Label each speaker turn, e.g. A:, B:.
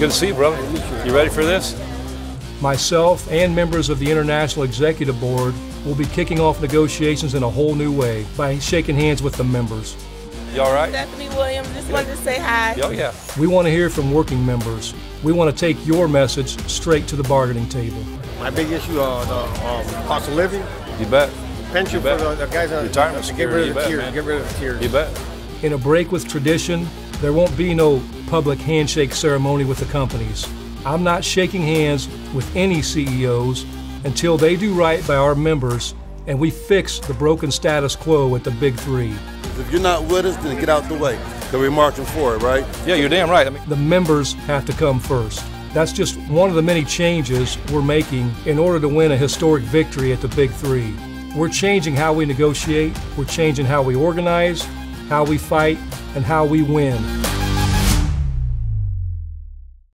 A: Good to see you, brother. You ready for this?
B: Myself and members of the International Executive Board will be kicking off negotiations in a whole new way by shaking hands with the members.
A: You all right?
C: Stephanie Williams, just wanted to say hi.
A: Oh, yeah.
B: We want to hear from working members. We want to take your message straight to the bargaining table.
D: My big issue is the cost of living.
A: You bet.
D: Pension for the guys that
A: retirement
D: get rid of the
A: security.
D: tiers. Get rid of the tiers.
A: You bet.
B: In a break with tradition, there won't be no public handshake ceremony with the companies. I'm not shaking hands with any CEOs until they do right by our members and we fix the broken status quo at the Big Three.
E: If you're not with us, then get out the way, because we're marching for it, right?
A: Yeah, you're damn right. I mean,
B: the members have to come first. That's just one of the many changes we're making in order to win a historic victory at the Big Three. We're changing how we negotiate, we're changing how we organize, how we fight, and how we win.